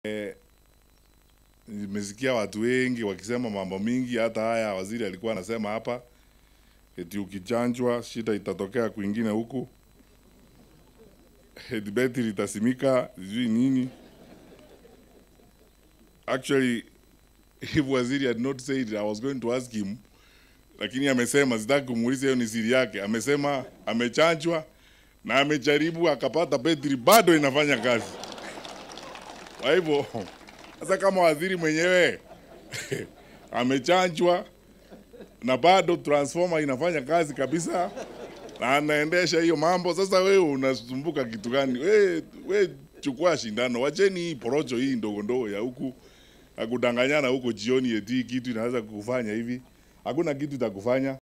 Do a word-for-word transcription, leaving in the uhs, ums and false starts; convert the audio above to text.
E, nimesikia watu wengi wakisema mambo mingi, hata haya waziri alikuwa anasema hapa eti ukichanjwa shida itatokea kwingine huku, eti beti litasimika sijui nini. Actually, if waziri had not said it, I was going to ask him, lakini amesema sitaki kumuuliza, hiyo ni siri yake. Amesema amechanjwa na amejaribu akapata betri bado inafanya kazi. Kwa hivyo sasa kama waziri mwenyewe amechanjwa na bado transformer inafanya kazi kabisa na anaendesha hiyo mambo, sasa wewe unasumbuka kitu gani? Wewe wewe chukua shindano, wacheni hii porojo hii ndogo ndogo ya huku akudanganyana huko jioni eti kitu inaweza kukufanya hivi. Hakuna kitu itakufanya.